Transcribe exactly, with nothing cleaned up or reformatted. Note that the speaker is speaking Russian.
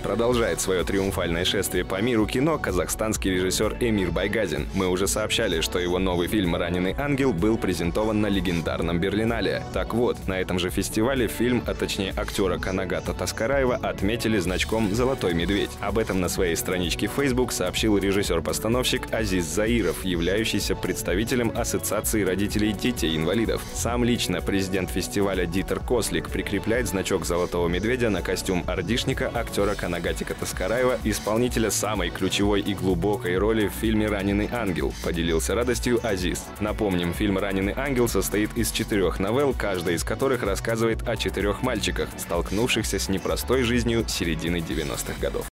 Продолжает свое триумфальное шествие по миру кино казахстанский режиссер Эмир Байгазин. Мы уже сообщали, что его новый фильм «Раненый ангел» был презентован на легендарном Берлинале. Так вот, на этом же фестивале фильм, а точнее актера Канагата Таскараева, отметили значком «Золотой медведь». Об этом на своей страничке в Facebook сообщил режиссер-постановщик Азиз Заиров, являющийся представителем Ассоциации родителей детей-инвалидов. Сам лично президент фестиваля Дитер Кослик прикрепляет значок «Золотого медведя» на костюм ордишника актера Канагатика Таскараева, исполнителя самой ключевой и глубокой роли в фильме «Раненый ангел», поделился радостью Азиз. Напомним, фильм «Раненый ангел» состоит из четырех новелл, каждая из которых рассказывает о четырех мальчиках, столкнувшихся с непростой жизнью середины девяностых годов.